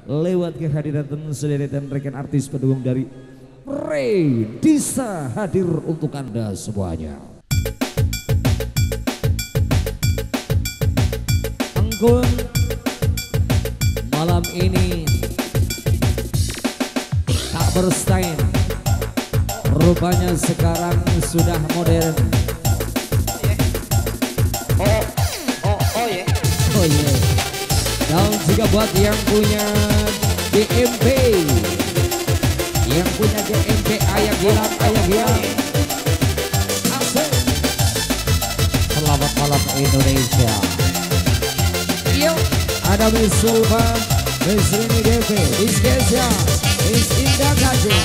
lewat kehadiran sederetan rekan artis pendukung dari Redisa hadir untuk Anda semuanya. Anggun malam ini tak bersaing, rupanya sekarang sudah modern. Oh yeah. Dan juga buat yang punya DMP, ayah gilang. Selamat malam Indonesia. Yuk, ada Miss Sulfa, Miss Rini Devi, Miss Kesia, Miss Indah Kasih.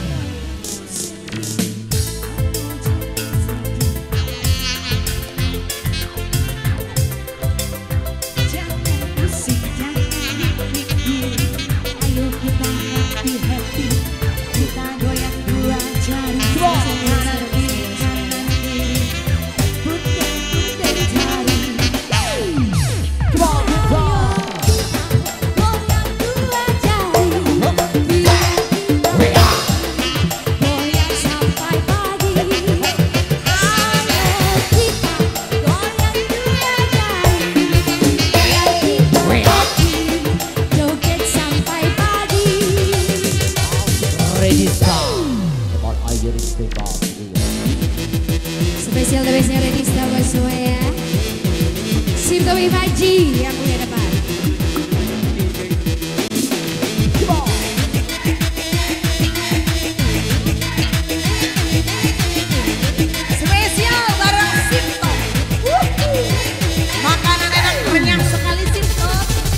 Spesial the bestnya Redisa buat semua ya. Simto Imaji yang punya depan. Spesial bareng Simto. Makanan enak renyah sekali Simto.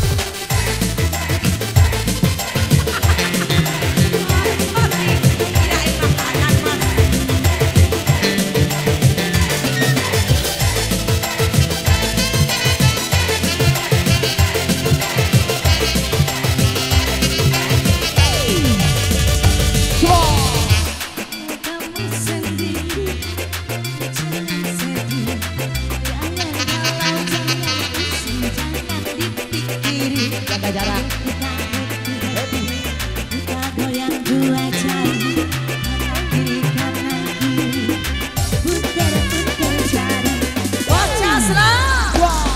Jarak kita goyang dua jari, berikan lagi putar jari. Bocah lah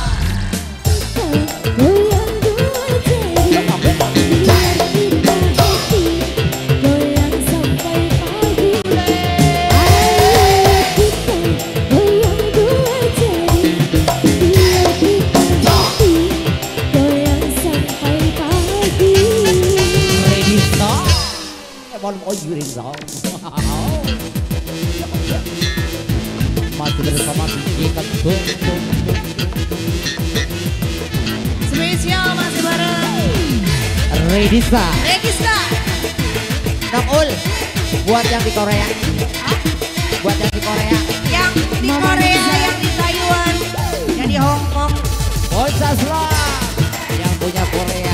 goyang dua jari, biar kita happy, goyang sampai pagi. Ayo kita goyang dua jari, biar kita happy, goyang sampai pagi. Redisa, malam Redisa. Masih bersama Ikat Tung. Spesial masih bareng Redisa. Nongul buat yang di Korea. Buat yang di Korea. Yang di Korea, yang di Taiwan, yang di Hong Kong. Bocah yang punya Korea.